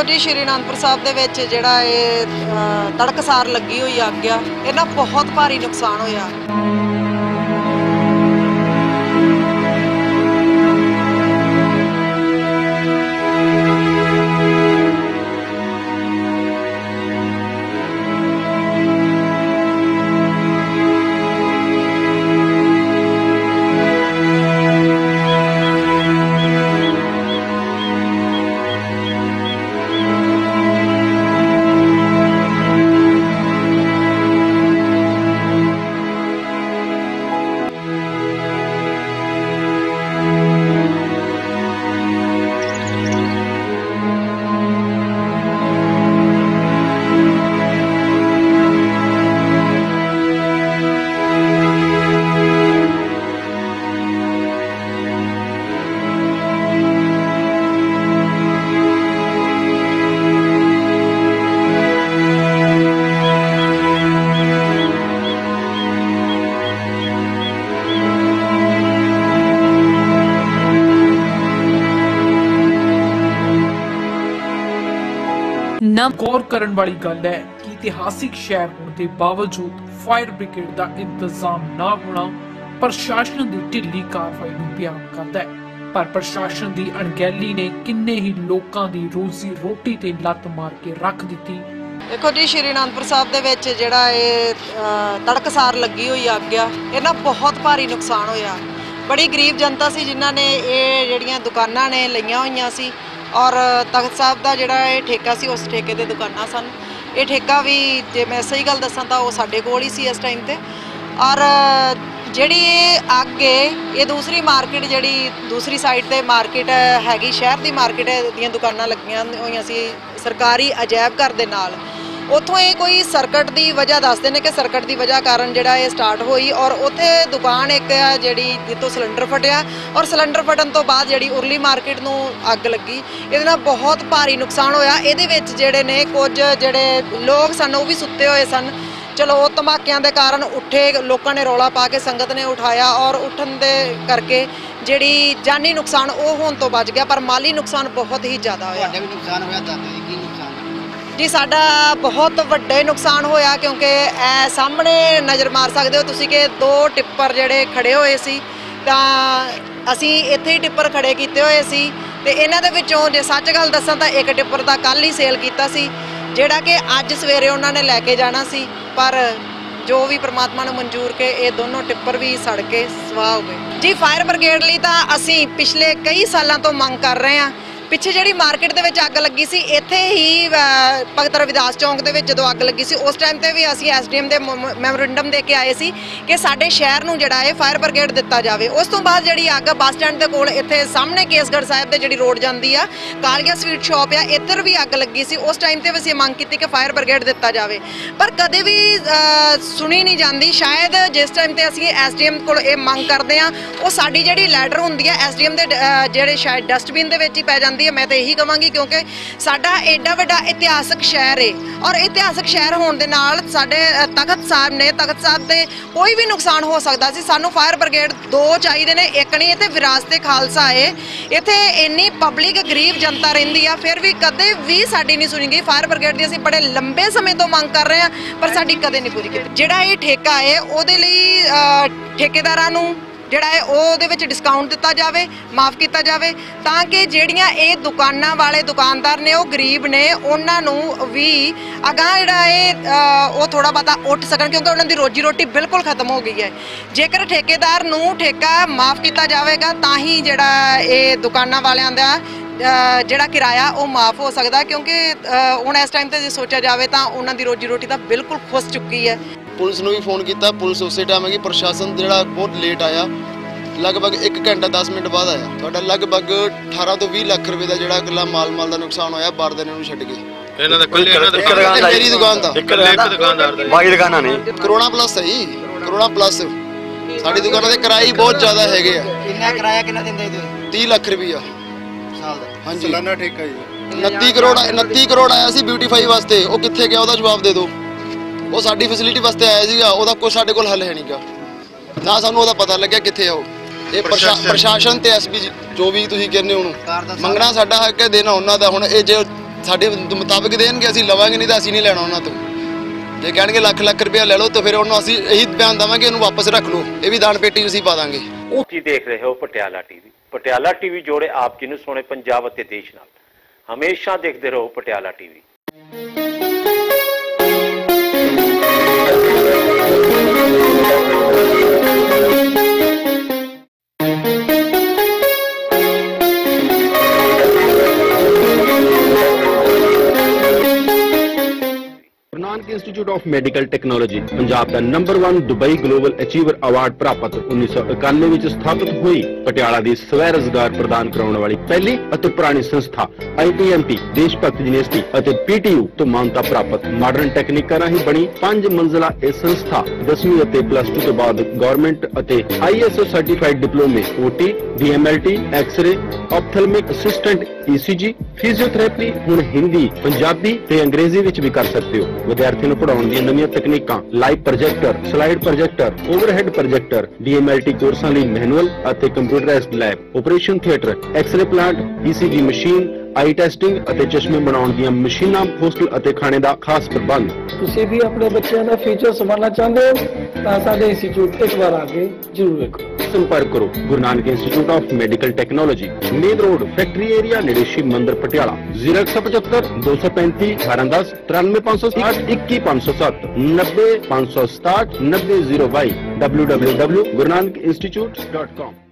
देखो जी श्री आनंदपुर साहब दे विच जिहड़ा ये तड़कसार लगी हुई अग आ इहदा बहुत भारी नुकसान होया। गौर करने वाली गल है कि इतिहासिक शहर होने के बावजूद फायर ब्रिगेड का इंतजाम ना होना प्रशासन की ढिली कार्रवाई को बयान करता है। पर प्रशासन की अणगहली ने किन्ने ही लोगों की रोजी रोटी ते लत मार के रख दी। देखो जी श्री आनंदपुर साहब दे विच जिहड़ा ये तड़कसार लगी हुई अग आ इहदा बहुत भारी नुकसान होया। बड़ी गरीब जनता सी जिन्हां ने ये जिहड़ियां दुकानां ने लईआं होईआं सी और तख्त साहब का जिहड़ा ये ठेका सी उस ठेके ते दुकानां सन। ये ठेका भी जे मैं सही गल दसां तां वो साडे कोल ही सी इस टाइम ते। और जिहड़ी ये अग है ये दूसरी मार्केट जिहड़ी दूसरी साइड ते मार्केट हैगी शहर दी मार्केट दीआं दुकानां लगियां होईआं सी सरकारी अजैब घर दे नाल। उत्थों ये कोई सर्कट की वजह दसते हैं कि सर्कट की वजह कारण जिहड़ा ये स्टार्ट हुई और उत्थे दुकान एक जिहड़ी जितों सिलेंडर फटिया और सिलेंडर फटन तो बाद जिहड़ी उरली मार्केट नूं अग लगी। इहदे नाल बहुत भारी नुकसान होया। इहदे विच जिहड़े ने कुछ जिहड़े लोग सन वो भी सुत्ते हुए सन। चलो वो धमाकियां दे कारण उठे, लोगों ने रौला पा के संगत ने उठाया और उठन दे करके जिहड़ी जानी नुकसान वो होण तो बच गया, पर माली नुकसान बहुत ही ज़्यादा होया। तुहाडा भी नुकसान होया? दादा जी की नुकसान जी साडा बहुत वड्डे नुकसान होया क्योंकि सामने नज़र मार सकते हो तुसीं कि दो टिप्पर जिहड़े खड़े होए सी तां असीं इत्थे ही टिप्पर खड़े कीते होए सी ते इन्हां दे विचों जे सच गल दसां तां एक टिप्पर दा कल ही सेल कीता सी जिहड़ा कि अज सवेरे उन्हां ने लैके जाना सी, पर जो भी परमात्मा ने मंजूर के ये दोनों टिप्पर भी सड़ के स्वाह हो गए। जी फायर ब्रिगेड लई तां असीं पिछले कई सालों तो मंग कर रहे हैं। पिछे जिहड़ी मार्केट दे विच अग लगी सी इत्थे ही भगत रविदास चौंक दे विच जदों अग लगी सी उस टाइम ते भी असीं एसडीएम दे मैमोरेंडम दे के आए सी कि साडे शहर नूं जिहड़ा है फायर ब्रिगेड दिता जावे। उस तो बाद जिहड़ी अग बस स्टैंड दे कोल इत्थे सामने केसगढ़ साहिब दे जिहड़ी रोड जांदी आ कालिया स्वीट शॉप आ इधर भी अग लगी सी। उस टाइम ते भी असीं मंग कीती कि फायर ब्रिगेड दिता जावे, पर कदे भी सुनी नहीं जांदी। शायद जिस टाइम ते असीं एसडीएम कोल ये मंग करदे आ वो साडी जिहड़ी लैटर हुंदी आ एसडीएम दे जिहड़े शायद डस्टबिन दे विच ही पै जांदी। मैं तो यही कहांगी क्योंकि साडा एडा वड्डा इतिहासक शहर है और इतिहासक शहर होने दे नाल साडे तख्त साहब ने तख्त साहब ते कोई भी नुकसान हो सकता सी। सानू फायर ब्रिगेड दो चाहिए ने, एक नहीं इत्थे विरासत खालसा है। इत्थे इन्नी पब्लिक गरीब जनता रहिंदी आ फिर भी कदे भी साडी नहीं सुनी गई। फायर ब्रिगेड दी असीं बड़े लंबे समय तो मंग कर रहे हैं पर साडी कदे नहीं पूरी कीती। जिहड़ा ये ठेका है उहदे लई ठेकेदारां नूं जिहड़ा है ਉਹਦੇ ਵਿੱਚ डिस्काउंट दिता जाए, माफ़ किया जाए ताकि ਜਿਹੜੀਆਂ ਇਹ दुकानां वाले दुकानदार ने वो गरीब ने ਉਹਨਾਂ ਨੂੰ भी अगां ਜਿਹੜਾ है वो थोड़ा बहुता ਉੱਠ ਸਕਣ क्योंकि ਉਹਨਾਂ ਦੀ रोजी रोटी बिल्कुल खत्म हो गई है। जेकर ठेकेदार ਨੂੰ ठेका माफ़ किया जाएगा ਤਾਂ ही ਜਿਹੜਾ ਇਹ दुकानां वालिਆਂ ਦਾ ਜਿਹੜਾ किराया वो माफ़ हो सकता क्योंकि ਹੁਣ इस टाइम ਤੇ ਜੇ सोचा जाए तो ਉਹਨਾਂ ਦੀ रोजी रोटी ਤਾਂ बिल्कुल खुस चुकी है। पुलिस ने भी फोन किया, पुलिस उस टाइम है कि प्रशासन जो बहुत लेट आया, लगभग 1 घंटा 10 मिनट बाद आया। तो लगभग 18 तो 20 लाख रुपए का जो गला माल का नुकसान होया बारदाने छड्ड के। मेरी दुकान था करोड़ा प्लस है जी, करोड़ा प्लस साडी दुकान के किराए बहुत ज़्यादा है। किराया कितना दिंदे हो? 30 लाख रुपया साल दा। हाँ जी सालाना ठेका जी। 29 करोड़ आया सी ब्यूटीफाई वास्ते, वो कित्थे गया उसदा जवाब दे दो। वो साडी फैसिलिटी वास्ते आया सीगा, ओहदा कोई साडे कोल हल है नहीं गा ना, सानू ओहदा पता लग्या कित्थे आ वो। ये प्रशासन ते एसपी जो भी तुसीं कहने हो मंगना साडा हक है, देना उन्हां दा। हुण ये जे ਸਾਡੇ ਮੁਤਾਬਿਕ ਦੇਣਗੇ ਅਸੀਂ ਲਵਾਂਗੇ, ਨਹੀਂ ਤਾਂ ਅਸੀਂ ਨਹੀਂ ਲੈਣਾ ਉਹਨਾਂ ਤੋਂ। ਜੇ ਕਹਿਣਗੇ ਲੱਖ ਲੱਖ ਰੁਪਇਆ ਲੈ ਲਓ ਤਾਂ ਫਿਰ ਉਹਨੂੰ ਅਸੀਂ ਇਹੀ ਬਿਆਨ ਦੇਵਾਂਗੇ ਇਹਨੂੰ ਵਾਪਸ ਰੱਖ ਲਓ, ਇਹ ਵੀ ਦਾਨ ਪੇਟੀ ਅਸੀਂ ਪਾ ਦਾਂਗੇ। ਤੁਸੀਂ ਦੇਖ ਰਹੇ ਹੋ ਪਟਿਆਲਾ ਟੀਵੀ। ਪਟਿਆਲਾ ਟੀਵੀ ਜੋੜੇ ਆਪ ਜੀ ਨੂੰ ਸੋਹਣੇ ਪੰਜਾਬ ਅਤੇ ਦੇਸ਼ ਨਾਲ। ਹਮੇਸ਼ਾ ਦੇਖਦੇ ਰਹੋ Patiala TV. Guru Nanak institute of medical technology Punjab ਦਾ number 1 Dubai global achiever award ਪ੍ਰਾਪਤ 1991 ਵਿੱਚ ਸਥਾਪਿਤ ਹੋਈ ਪਟਿਆਲਾ ਦੀ ਸਵੈ ਰੋਜ਼ਗਾਰ ਪ੍ਰਦਾਨ ਕਰਾਉਣ ਵਾਲੀ ਪਹਿਲੀ ਅਤੇ ਪੁਰਾਣੀ ਸੰਸਥਾ IPMP ਦੇਸ਼ ਭਗਤ ਯੂਨੀਵਰਸਿਟੀ ਅਤੇ PTU ਤੋਂ ਮਾਨਤਾ ਪ੍ਰਾਪਤ ਮਾਡਰਨ ਟੈਕਨੀਕਾਂ ਰਾਹੀਂ ਬਣੀ 5 ਮੰਜ਼ਲਾ ਇਹ ਸੰਸਥਾ 10ਵੀਂ ਅਤੇ +2 ਤੋਂ ਬਾਅਦ ਗਵਰਨਮੈਂਟ ਅਤੇ ISO ਸਰਟੀਫਾਈਡ ਡਿਪਲੋਮੇ OT DMLT x-ray ophthalmic assistant ECG physiotherapy ਹੁਣ ਹਿੰਦੀ ਪੰਜਾਬੀ ਤੇ ਅੰਗਰੇਜ਼ੀ ਵਿੱਚ ਵੀ ਕਰ ਸਕਦੇ ਹੋ। ਵਿਦਿਆਰਥੀਆਂ ਨੂੰ ਪੜਾਉਣ ਦੀਆਂ ਨਵੀਆਂ ਤਕਨੀਕਾਂ live projector slide projector overhead projector DMLT ਕੋਰਸਾਂ ਲਈ ਮੈਨੂਅਲ ਅਤੇ computerised lab operation theatre x-ray plant ECG machine eye testing ਅਤੇ ਚਸ਼ਮੇ ਬਣਾਉਣ ਦੀਆਂ ਮਸ਼ੀਨਾਂ ਹੋਸਟਲ ਅਤੇ ਖਾਣੇ ਦਾ ਖਾਸ ਪ੍ਰਬੰਧ। ਤੁਸੀਂ ਵੀ ਆਪਣੇ ਬੱਚਿਆਂ ਦਾ ਫਿਊਚਰ ਸੰਭਾਲਣਾ ਚਾਹੁੰਦੇ ਹੋ ਤਾਂ ਸਾਡੇ ਇੰਸਟੀਚਿਊਟ ਇੱਕ ਵਾਰ ਆ ਕੇ ਜ਼ਰੂਰ ਵੇਖੋ। ਸੰਪਰਕ ਕਰੋ Guru Nanak institute of medical technology main road factory area ਨੇੜੇ ਸ਼ਿਵ ਮੰਦਿਰ ਪਟਿਆਲਾ 0175 235 1810 93560 21507 90567 90022 www.gurunaninstitute.com